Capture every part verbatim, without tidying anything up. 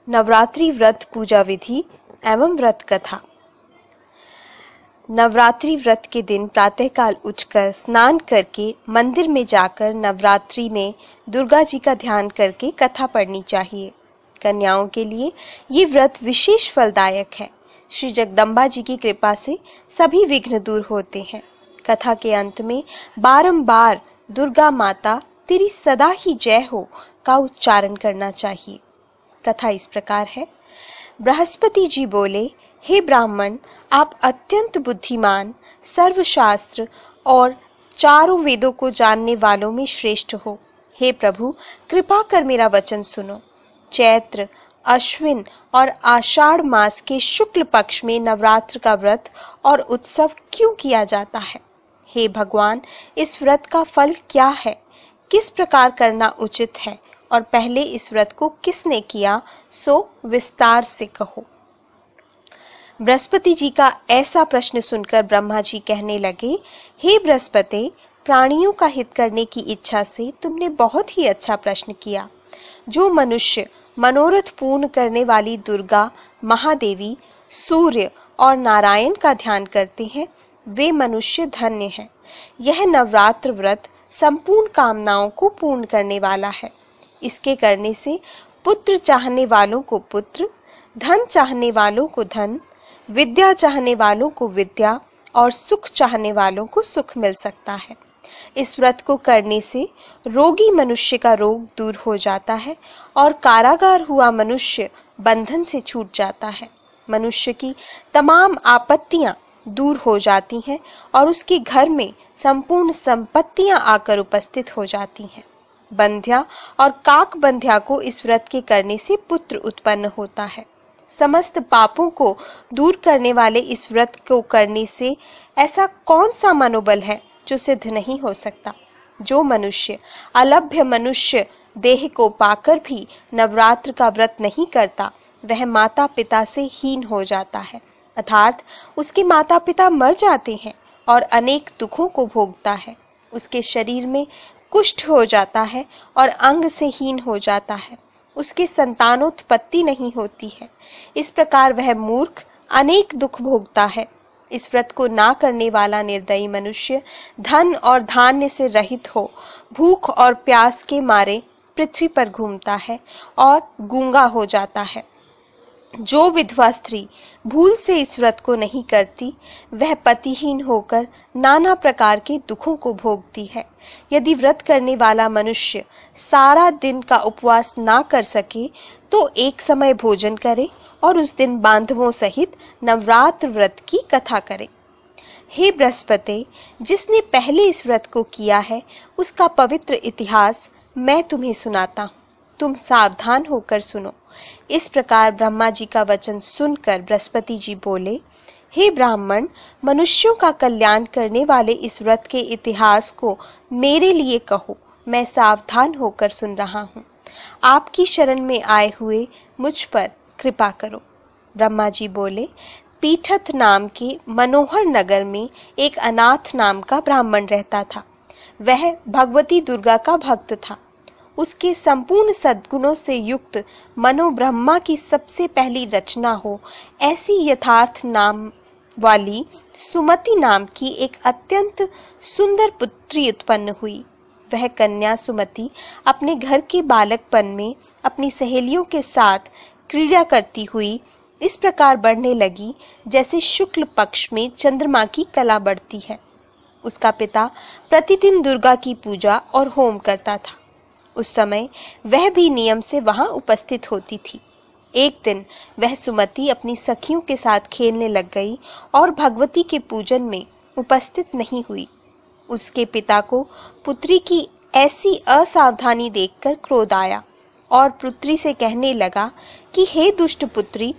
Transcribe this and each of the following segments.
नवरात्रि व्रत पूजा विधि एवं व्रत कथा। नवरात्रि व्रत के दिन प्रातःकाल उठकर स्नान करके मंदिर में जाकर नवरात्रि में दुर्गा जी का ध्यान करके कथा पढ़नी चाहिए। कन्याओं के लिए ये व्रत विशेष फलदायक है। श्री जगदम्बा जी की कृपा से सभी विघ्न दूर होते हैं। कथा के अंत में बारंबार दुर्गा माता तेरी सदा ही जय हो का उच्चारण करना चाहिए। कथा इस प्रकार है। बृहस्पति जी बोले, हे ब्राह्मण, आप अत्यंत बुद्धिमान, सर्वशास्त्र और चारों वेदों को जानने वालों में श्रेष्ठ हो। हे प्रभु, कृपा कर मेरा वचन सुनो। चैत्र, अश्विन और आषाढ़ मास के शुक्ल पक्ष में नवरात्र का व्रत और उत्सव क्यों किया जाता है? हे भगवान, इस व्रत का फल क्या है? किस प्रकार करना उचित है? और पहले इस व्रत को किसने किया, सो विस्तार से कहो। बृहस्पति जी का ऐसा प्रश्न सुनकर ब्रह्मा जी कहने लगे, हे बृहस्पति, प्राणियों का हित करने की इच्छा से तुमने बहुत ही अच्छा प्रश्न किया। जो मनुष्य मनोरथ पूर्ण करने वाली दुर्गा, महादेवी, सूर्य और नारायण का ध्यान करते हैं, वे मनुष्य धन्य हैं। यह नवरात्र व्रत संपूर्ण कामनाओं को पूर्ण करने वाला है। इसके करने से पुत्र चाहने वालों को पुत्र, धन चाहने वालों को धन, विद्या चाहने वालों को विद्या और सुख चाहने वालों को सुख मिल सकता है। इस व्रत को करने से रोगी मनुष्य का रोग दूर हो जाता है और कारागार हुआ मनुष्य बंधन से छूट जाता है। मनुष्य की तमाम आपत्तियां दूर हो जाती हैं और उसके घर में संपूर्ण संपत्तियां आकर उपस्थित हो जाती हैं। बंध्या और काक बंध्या को इस व्रत के करने से पुत्र उत्पन्न होता है। समस्त पापों को दूर करने वाले इस व्रत को करने से ऐसा कौन सा मनोबल है जो सिद्ध नहीं हो सकता? जो मनुष्य अलभ्य मनुष्य देह को पाकर भी नवरात्र का व्रत नहीं करता, वह माता पिता से हीन हो जाता है, अर्थात उसके माता पिता मर जाते हैं और अनेक दुखों को भोगता है। उसके शरीर में कुष्ठ हो जाता है और अंग से हीन हो जाता है। उसके संतानोत्पत्ति नहीं होती है। इस प्रकार वह मूर्ख अनेक दुख भोगता है। इस व्रत को ना करने वाला निर्दयी मनुष्य धन और धान्य से रहित हो भूख और प्यास के मारे पृथ्वी पर घूमता है और गूंगा हो जाता है। जो विधवा स्त्री भूल से इस व्रत को नहीं करती, वह पतिहीन होकर नाना प्रकार के दुखों को भोगती है। यदि व्रत करने वाला मनुष्य सारा दिन का उपवास ना कर सके, तो एक समय भोजन करे और उस दिन बांधवों सहित नवरात्र व्रत की कथा करे। हे बृहस्पति, जिसने पहले इस व्रत को किया है, उसका पवित्र इतिहास मैं तुम्हें सुनाता हूँ। तुम सावधान होकर सुनो। इस प्रकार ब्रह्मा जी का वचन सुनकर बृहस्पति जी बोले, हे ब्राह्मण, मनुष्यों का कल्याण करने वाले इस व्रत के इतिहास को मेरे लिए कहो। मैं सावधान होकर सुन रहा हूँ। आपकी शरण में आए हुए मुझ पर कृपा करो। ब्रह्मा जी बोले, पीठत नाम के मनोहर नगर में एक अनाथ नाम का ब्राह्मण रहता था। वह भगवती दुर्गा का भक्त था। उसके संपूर्ण सद्गुणों से युक्त मनो ब्रह्मा की सबसे पहली रचना हो ऐसी यथार्थ नाम वाली सुमति नाम की एक अत्यंत सुंदर पुत्री उत्पन्न हुई। वह कन्या सुमति अपने घर के बालकपन में अपनी सहेलियों के साथ क्रीड़ा करती हुई इस प्रकार बढ़ने लगी जैसे शुक्ल पक्ष में चंद्रमा की कला बढ़ती है। उसका पिता प्रतिदिन दुर्गा की पूजा और होम करता था। उस समय वह भी नियम से वहां उपस्थित होती थी। एक दिन वह सुमति अपनी सखियों के साथ खेलने लग गई और भगवती के पूजन में उपस्थित नहीं हुई। उसके पिता को पुत्री की ऐसी असावधानी देखकर क्रोध आया और पुत्री से कहने लगा कि हे दुष्ट पुत्री,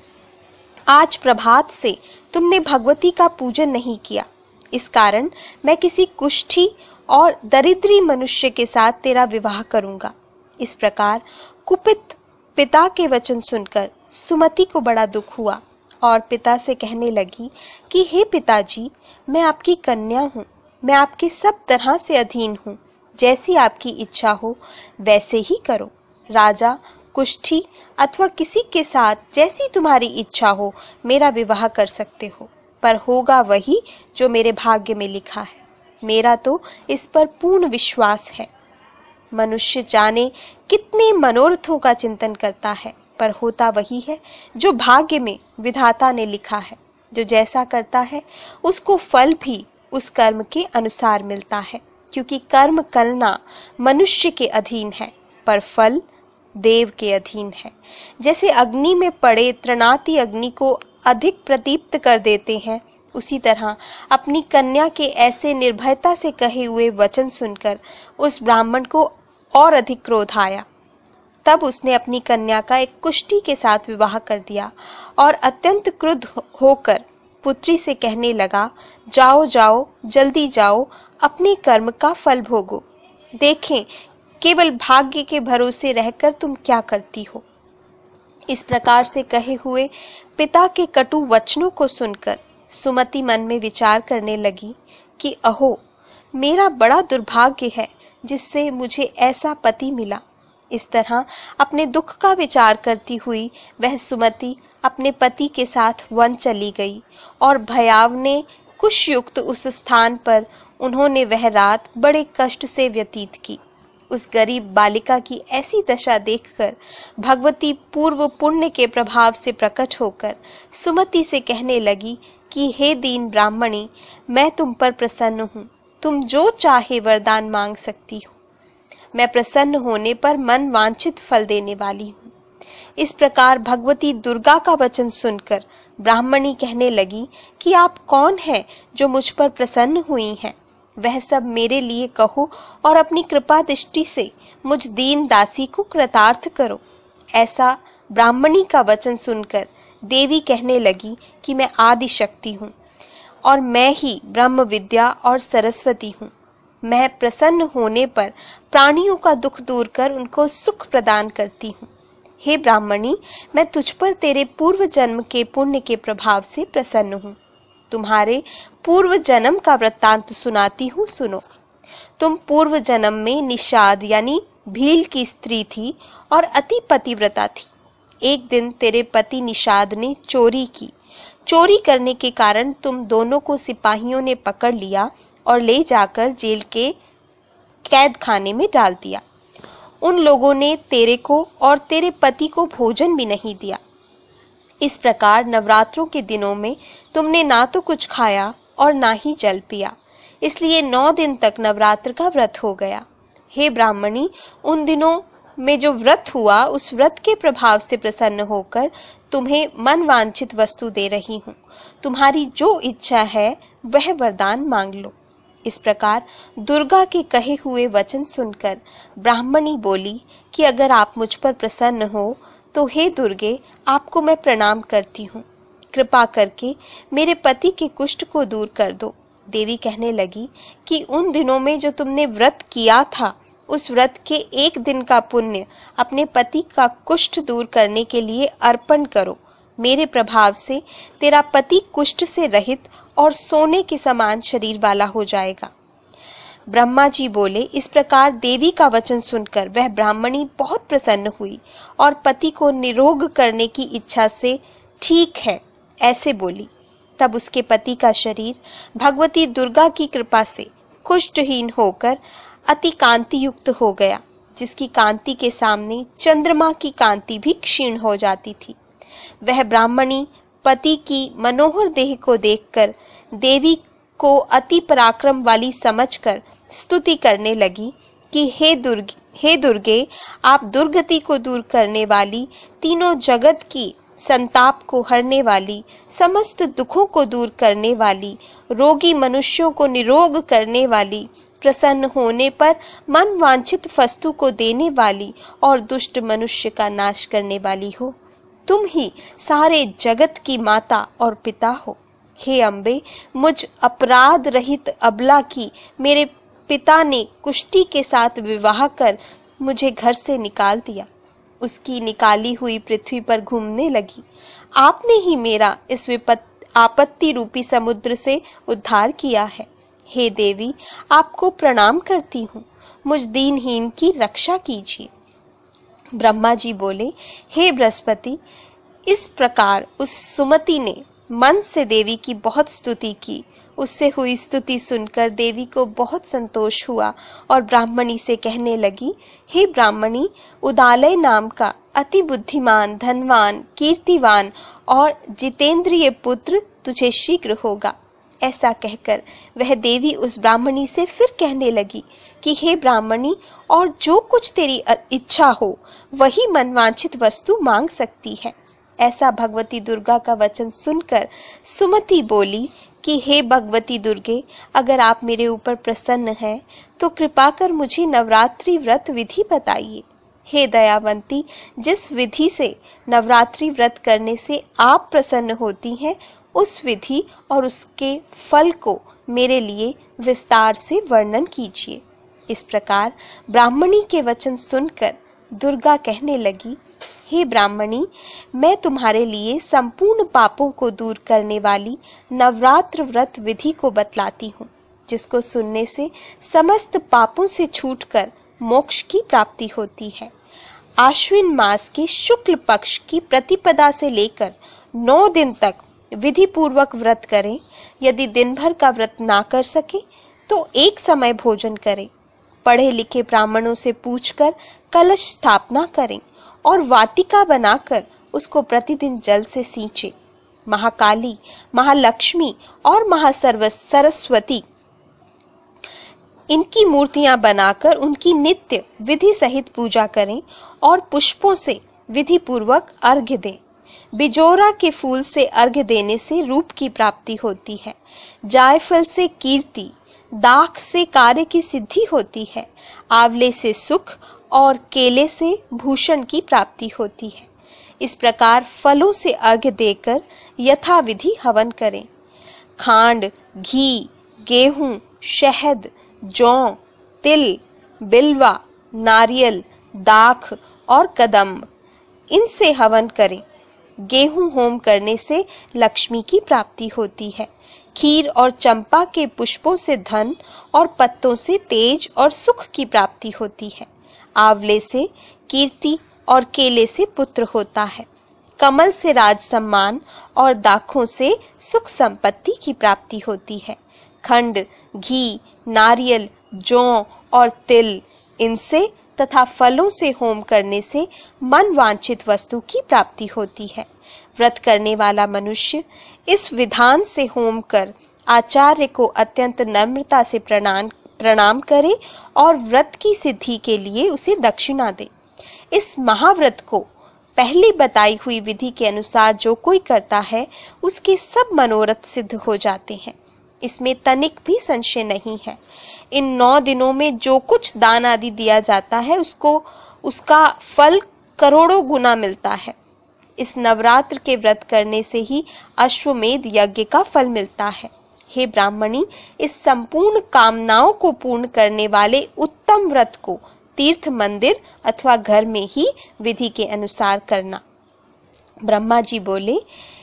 आज प्रभात से तुमने भगवती का पूजन नहीं किया। इस कारण मैं किसी कुष्ठी और दरिद्री मनुष्य के साथ तेरा विवाह करूंगा। इस प्रकार कुपित पिता के वचन सुनकर सुमति को बड़ा दुख हुआ और पिता से कहने लगी कि हे पिताजी, मैं आपकी कन्या हूँ। मैं आपके सब तरह से अधीन हूँ। जैसी आपकी इच्छा हो वैसे ही करो। राजा कुष्ठी अथवा किसी के साथ जैसी तुम्हारी इच्छा हो मेरा विवाह कर सकते हो, पर होगा वही जो मेरे भाग्य में लिखा है। मेरा तो इस पर पूर्ण विश्वास है। मनुष्य जाने कितने मनोरथों का चिंतन करता है, पर होता वही है जो भाग्य में विधाता ने लिखा है। जो जैसा करता है उसको फल भी उस कर्म के अनुसार मिलता है, क्योंकि कर्म करना मनुष्य के अधीन है, पर फल देव के अधीन है। जैसे अग्नि में पड़े तृणाति अग्नि को अधिक प्रदीप्त कर देते हैं, उसी तरह अपनी कन्या के ऐसे निर्भयता से कहे हुए वचन सुनकर उस ब्राह्मण को और अधिक क्रोध आया। तब उसने अपनी कन्या का एक कुष्ठी के साथ विवाह कर दिया और अत्यंत क्रुद्ध होकर पुत्री से कहने लगा, जाओ जाओ जल्दी जाओ, अपने कर्म का फल भोगो। देखें केवल भाग्य के भरोसे रहकर तुम क्या करती हो। इस प्रकार से कहे हुए पिता के कटु वचनों को सुनकर सुमति मन में विचार करने लगी कि अहो, मेरा बड़ा दुर्भाग्य है जिससे मुझे ऐसा पति मिला। इस तरह अपने दुख का विचार करती हुई वह सुमति अपने पति के साथ वन चली गई और भयावने कुशयुक्त उस स्थान पर उन्होंने वह रात बड़े कष्ट से व्यतीत की। उस गरीब बालिका की ऐसी दशा देखकर भगवती पूर्व पुण्य के प्रभाव से प्रकट होकर सुमति से कहने लगी कि हे दीन ब्राह्मणी, मैं तुम पर प्रसन्न हूँ, तुम जो चाहे वरदान मांग सकती हो। मैं प्रसन्न होने पर मन वांछित फल देने वाली हूँ। इस प्रकार भगवती दुर्गा का वचन सुनकर ब्राह्मणी कहने लगी कि आप कौन हैं जो मुझ पर प्रसन्न हुई हैं? वह सब मेरे लिए कहो और अपनी कृपा दृष्टि से मुझ दीन दासी को कृतार्थ करो। ऐसा ब्राह्मणी का वचन सुनकर देवी कहने लगी कि मैं आदि शक्ति हूँ और मैं ही ब्रह्म विद्या और सरस्वती हूँ। मैं प्रसन्न होने पर प्राणियों का दुख दूर कर उनको सुख प्रदान करती हूँ। हे ब्राह्मणी, मैं तुझ पर तेरे पूर्व जन्म के पुण्य के प्रभाव से प्रसन्न हूँ। तुम्हारे पूर्व जन्म का वृत्तांत सुनाती हूँ, सुनो। तुम पूर्व जन्म में निषाद यानी भील की स्त्री थी और अति पतिव्रता थी। एक दिन तेरे पति निषाद ने चोरी की। चोरी करने के कारण तुम दोनों को सिपाहियों ने पकड़ लिया और ले जाकर जेल के कैद खाने में डाल दिया। उन लोगों ने तेरे को और तेरे पति को भोजन भी नहीं दिया। इस प्रकार नवरात्रों के दिनों में तुमने ना तो कुछ खाया और ना ही जल पिया, इसलिए नौ दिन तक नवरात्र का व्रत हो गया। हे ब्राह्मणी, उन दिनों में जो व्रत हुआ उस व्रत के प्रभाव से प्रसन्न होकर तुम्हें मन वांछित वस्तु दे रही हूँ। तुम्हारी जो इच्छा है वह वरदान मांग लो। इस प्रकार दुर्गा के कहे हुए वचन सुनकर ब्राह्मणी बोली कि अगर आप मुझ पर प्रसन्न हो तो हे दुर्गे, आपको मैं प्रणाम करती हूँ। कृपा करके मेरे पति के कुष्ठ को दूर कर दो। देवी कहने लगी कि उन दिनों में जो तुमने व्रत किया था उस व्रत के एक दिन का पुण्य अपने पति का कुष्ठ दूर करने के लिए अर्पण करो। मेरे प्रभाव से तेरा पति कुष्ठ से रहित और सोने के समान शरीर वाला हो जाएगा। ब्रह्मा जी बोले। इस प्रकार देवी का वचन सुनकर वह ब्राह्मणी बहुत प्रसन्न हुई और पति को निरोग करने की इच्छा से ठीक है ऐसे बोली। तब उसके पति का शरीर भगवती दुर्गा की कृपा से कुष्ठहीन होकर अति कांति युक्त हो गया, जिसकी कांति के सामने चंद्रमा की कांति भी क्षीण हो जाती थी। वह ब्राह्मणी पति की मनोहर देह को देखकर देवी को अति पराक्रम वाली समझकर स्तुति करने लगी कि हे दुर्गे हे दुर्गे, आप दुर्गति को दूर करने वाली, तीनों जगत की संताप को हरने वाली, समस्त दुखों को दूर करने वाली, रोगी मनुष्यों को निरोग करने वाली, प्रसन्न होने पर मन वांछित वस्तु को देने वाली और दुष्ट मनुष्य का नाश करने वाली हो। तुम ही सारे जगत की माता और पिता हो। हे अम्बे, मुझ अपराध रहित अबला की मेरे पिता ने कुष्ठी के साथ विवाह कर मुझे घर से निकाल दिया। उसकी निकाली हुई पृथ्वी पर घूमने लगी। आपने ही मेरा इस विपत्ति आपत्ति रूपी समुद्र से उद्धार किया है। हे देवी, आपको प्रणाम करती हूँ। मुझ दीनहीन की रक्षा कीजिए। ब्रह्मा जी बोले, हे बृहस्पति, इस प्रकार उस सुमति ने मन से देवी की बहुत स्तुति की। उससे हुई स्तुति सुनकर देवी को बहुत संतोष हुआ और ब्राह्मणी से कहने लगी, हे ब्राह्मणी, उदालय नाम का अति बुद्धिमान, धनवान, कीर्तिवान और जितेंद्रिय पुत्र तुझे शीघ्र होगा। ऐसा कहकर वह देवी उस ब्राह्मणी से फिर कहने लगी कि हे ब्राह्मणी, और जो कुछ तेरी इच्छा हो वही मनवांछित वस्तु मांग सकती है। ऐसा भगवती दुर्गा का वचन सुनकर सुमति बोली कि हे भगवती दुर्गे, अगर आप मेरे ऊपर प्रसन्न हैं तो कृपा कर मुझे नवरात्रि व्रत विधि बताइए। हे दयावंती, जिस विधि से नवरात्रि व्रत करने से आप प्रसन्न होती हैं, उस विधि और उसके फल को मेरे लिए विस्तार से वर्णन कीजिए। इस प्रकार ब्राह्मणी के वचन सुनकर दुर्गा कहने लगी, हे ब्राह्मणी, मैं तुम्हारे लिए संपूर्ण पापों को दूर करने वाली नवरात्र व्रत विधि को बतलाती हूँ, जिसको सुनने से समस्त पापों से छूटकर मोक्ष की प्राप्ति होती है। आश्विन मास के शुक्ल पक्ष की प्रतिपदा से लेकर नौ दिन तक विधि पूर्वक व्रत करें। यदि दिन भर का व्रत ना कर सके तो एक समय भोजन करें। पढ़े लिखे ब्राह्मणों से पूछकर कलश स्थापना करें और वाटिका बनाकर उसको प्रतिदिन जल से सींचे। महाकाली, महालक्ष्मी और महासर्व सरस्वती इनकी मूर्तियां बनाकर उनकी नित्य विधि सहित पूजा करें और पुष्पों से विधि पूर्वक अर्घ्य दें। बिजोरा के फूल से अर्घ्य देने से रूप की प्राप्ति होती है। जायफल से कीर्ति, दाख से कार्य की सिद्धि होती है। आंवले से सुख और केले से भूषण की प्राप्ति होती है। इस प्रकार फलों से अर्घ्य देकर यथाविधि हवन करें। खांड, घी, गेहूं, शहद, जौ, तिल, बिल्वा, नारियल, दाख और कदम्ब, इनसे हवन करें। गेहूं होम करने से लक्ष्मी की प्राप्ति होती है। खीर और चंपा के पुष्पों से धन और पत्तों से तेज और सुख की प्राप्ति होती है। आंवले से कीर्ति और केले से पुत्र होता है। कमल से राज सम्मान और दाखों से सुख संपत्ति की प्राप्ति होती है। खंड, घी, नारियल, जौ और तिल, इनसे तथा फलों से होम करने से मन वांछित वस्तु की प्राप्ति होती है। व्रत करने वाला मनुष्य इस विधान से होम कर आचार्य को अत्यंत नम्रता से प्रणाम प्रणाम करे और व्रत की सिद्धि के लिए उसे दक्षिणा दे। इस महाव्रत को पहले बताई हुई विधि के अनुसार जो कोई करता है, उसके सब मनोरथ सिद्ध हो जाते हैं। इसमें तनिक भी संशय नहीं है। इन नौ दिनों में जो कुछ दान आदि दिया जाता है, उसको उसका फल करोड़ों गुना मिलता है। इस नवरात्र के व्रत करने से ही अश्वमेध यज्ञ का फल मिलता है। हे ब्राह्मणी, इस संपूर्ण कामनाओं को पूर्ण करने वाले उत्तम व्रत को तीर्थ मंदिर अथवा घर में ही विधि के अनुसार करना। ब्रह्मा जी बोले,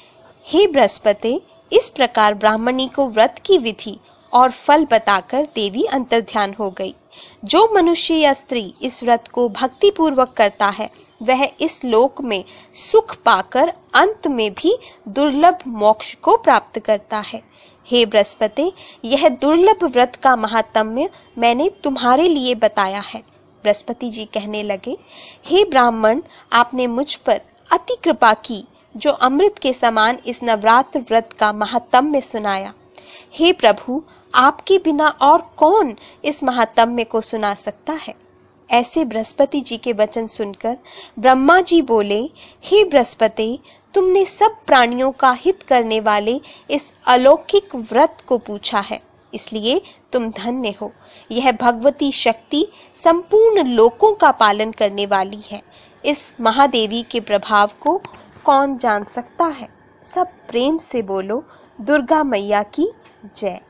हे बृहस्पति, इस प्रकार ब्राह्मणी को व्रत की विधि और फल बताकर देवी अंतर्ध्यान हो गई। जो मनुष्य या स्त्री इस व्रत को भक्ति पूर्वक करता है, वह इस लोक में सुख पाकर अंत में भी दुर्लभ मोक्ष को प्राप्त करता है। हे बृहस्पति, यह दुर्लभ व्रत का महात्म्य मैंने तुम्हारे लिए बताया है। बृहस्पति जी कहने लगे, हे ब्राह्मण, आपने मुझ पर अति कृपा की जो अमृत के समान इस नवरात्र व्रत का महात्म्य सुनाया। हे प्रभु, आपके बिना और कौन इस महात्म्य को सुना सकता है। ऐसे बृहस्पति जी के वचन सुनकर ब्रह्मा जी बोले, हे बृहस्पति, तुमने सब प्राणियों का हित करने वाले इस अलौकिक व्रत को पूछा है, इसलिए तुम धन्य हो। यह भगवती शक्ति संपूर्ण लोकों का पालन करने वाली है। इस महादेवी के प्रभाव को कौन जान सकता है। सब प्रेम से बोलो, दुर्गा मैया की जय।